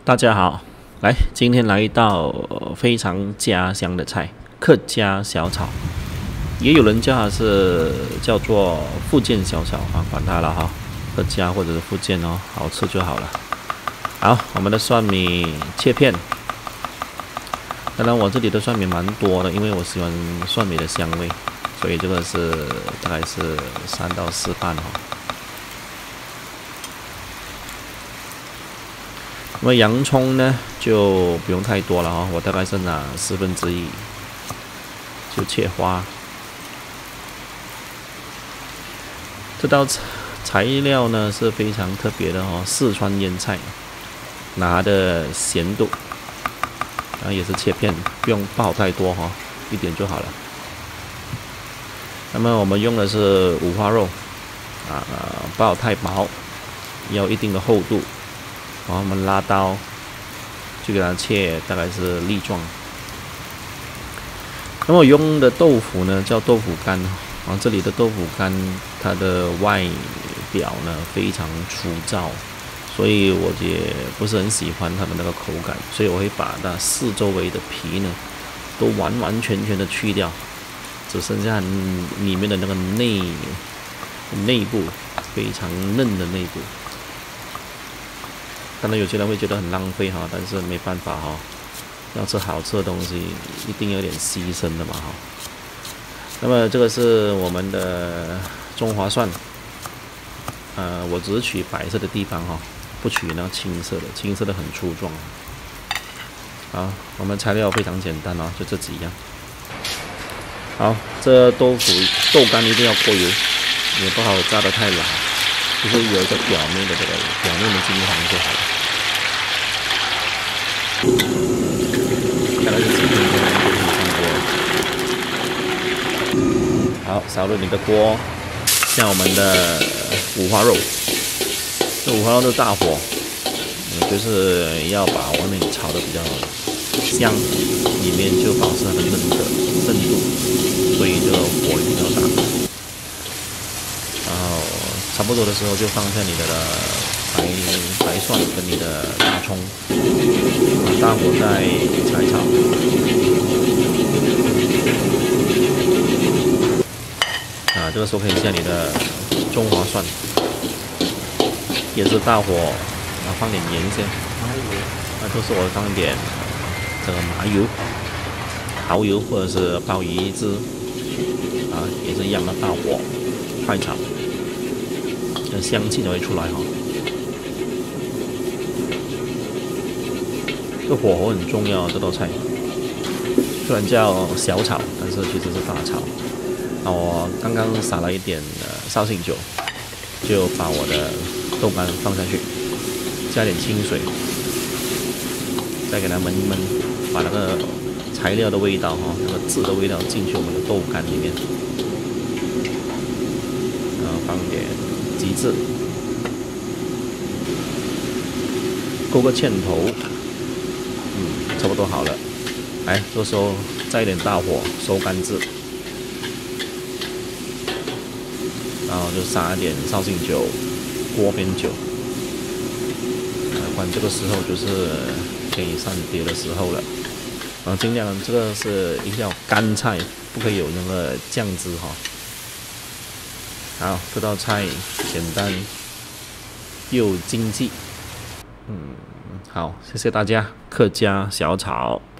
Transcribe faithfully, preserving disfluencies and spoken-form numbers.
大家好，来，今天来一道非常家乡的菜——客家小炒，也有人叫它是叫做福建小炒啊，管它了哈，客家或者是福建哦，好吃就好了。好，我们的蒜米切片，当然我这里的蒜米蛮多的，因为我喜欢蒜米的香味，所以这个是大概是三到四瓣哈。那么洋葱呢，就不用太多了哈，我大概是拿四分之一，就切花。这道材料呢是非常特别的哦，四川腌菜，拿的咸度，然后也是切片，不用爆太多哈，一点就好了。那么我们用的是五花肉，啊，不要太薄，要一定的厚度。然后我们拉刀，就给它切，大概是粒状。那么我用的豆腐呢，叫豆腐干。然后这里的豆腐干，它的外表呢非常粗糙，所以我也不是很喜欢它的那个口感，所以我会把它四周围的皮呢，都完完全全的去掉，只剩下里面的那个内内部非常嫩的内部。当然有些人会觉得很浪费哈，但是没办法哈，要吃好吃的东西，一定有点牺牲的嘛哈。那么这个是我们的中华蒜，呃，我只是取白色的地方哈，不取那青色的，青色的很粗壮。好，我们材料非常简单哦，就这几样。好，这豆腐豆干一定要过油，也不好炸得太老。就是有一个表面的这个表面的金黄就好了。看来是今天的豆腐上锅。好，烧热你的锅，像我们的五花肉，这五花肉的大火，就是要把外面炒的比较香，里面就保持它的嫩的嫩度，所以这个火比较大。然后差不多的时候就放下你的白白蒜跟你的大葱，大火再炒一炒。啊，这个时候可以下你的中华蒜，也是大火，然后放点盐先。啊，这时候我放一点这个麻油、蚝油或者是鲍鱼汁，啊，也是一样的大火快炒。香气才会出来哈。这火候很重要，这道菜虽然叫小炒，但是其实是大炒。那我刚刚撒了一点呃绍兴酒，就把我的豆干放下去，加点清水，再给它焖一焖，把那个材料的味道哈，那个汁的味道进去我们的豆干里面，然后放点鸡翅，勾个芡头，嗯，差不多好了。来，这时候再一点大火收干汁，然后就撒一点绍兴酒、锅边酒。反正这个时候就是可以上碟的时候了。啊，尽量这个是一定要干菜，不可以有那个酱汁哈。好，这道菜简单又经济。嗯，好，谢谢大家，客家小炒。